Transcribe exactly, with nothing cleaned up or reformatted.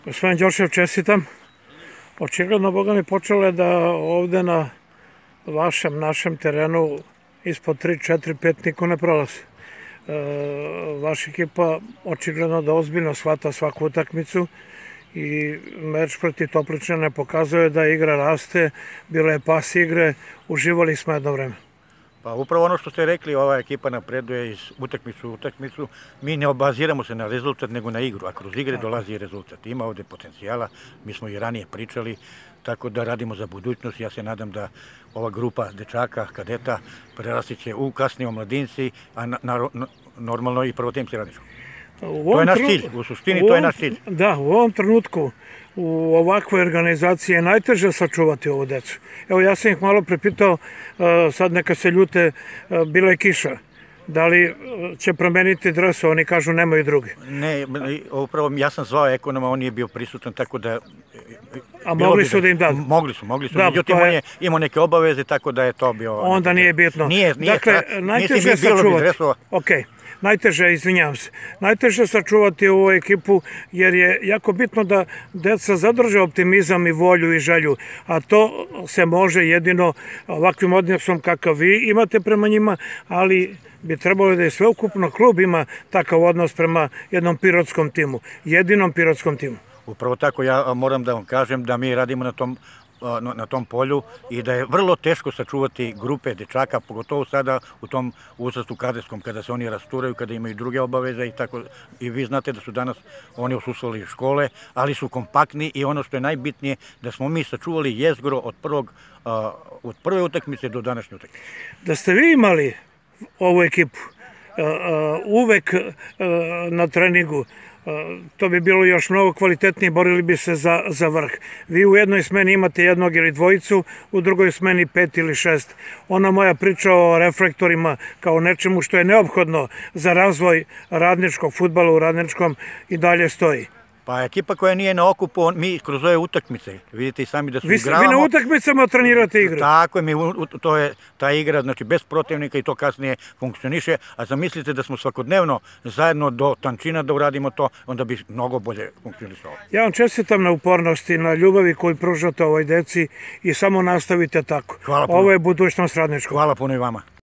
Gospodin Đošev, čestitam. Očigledno, Boga mi, počelo je da ovde na vašem, našem terenu ispod tri, četiri, pet niko ne prolazi. Vaša ekipa očigledno da ozbiljno shvata svaku utakmicu i meč protiv Topličana pokazuje da igra raste, bila je pas igre, uživali smo jedno vreme. Pa upravo ono što ste rekli, ova ekipa napreduje iz utakmicu u utakmicu. Mi ne obaziramo se na rezultat, nego na igru, a kroz igre dolazi i rezultat. Ima ovde potencijala, mi smo i ranije pričali, tako da radimo za budućnost. Ja se nadam da ova grupa dečaka, kadeta, prerasti će u kasnije omladinci, a normalno i prvotimci Radničkog. To je naš cilj, u suštini to je naš cilj. Da, u ovom trenutku u ovakvoj organizaciji je najteže sačuvati ovu decu. Evo, ja sam ih malo prepitao, sad neka se ljute, bila je kiša. Da li će promeniti dresu? Oni kažu nemaju druge. Ne, upravo ja sam zvao ekonoma, on nije bio prisutan, tako da... A mogli su da im dadu? Mogli su, mogli su. Međutim, on je imao neke obaveze, tako da je to bio... Onda nije bitno. Nije, nije. Dakle, najteže je sačuvati. Okej. Najteže, izvinjavam se, najteže sačuvati ovu ekipu jer je jako bitno da deca zadrže optimizam i volju i želju, a to se može jedino ovakvim odnosom kakav vi imate prema njima, ali bi trebalo da je sveukupno klub ima takav odnos prema jednom pirotskom timu, jedinom pirotskom timu. Upravo tako, ja moram da vam kažem da mi radimo na tom na tom polju i da je vrlo teško sačuvati grupe dečaka, pogotovo sada u tom uzrastu kadetskom, kada se oni rasturaju, kada imaju druge obaveze i tako. I vi znate da su danas oni osustvovali iz škole, ali su kompaktni i ono što je najbitnije, da smo mi sačuvali jezgro od prvog, od prve utakmice do današnje utakmice. Da ste vi imali ovu ekipu uvek na treningu, to bi bilo još mnogo kvalitetnije, borili bi se za vrh. Vi u jednoj smeni imate jednog ili dvojicu, u drugoj smeni pet ili šest. Ona moja priča o reflektorima kao nečemu što je neophodno za razvoj radničkog fudbala u Radničkom i dalje stoji. Pa ekipa koja nije na okupu, mi kroz ove utakmice, vidite i sami da su igravamo. Vi na utakmicama trenirate igru? Tako je, to je ta igra, znači bez protivnika i to kasnije funkcioniše, a zamislite da smo svakodnevno zajedno do tančina da uradimo to, onda bi mnogo bolje funkcionisalo. Ja vam čestitam na upornosti, na ljubavi koju pružate ovoj deci i samo nastavite tako. Hvala puno. Ovo je budućnost Radničkog. Hvala puno i vama.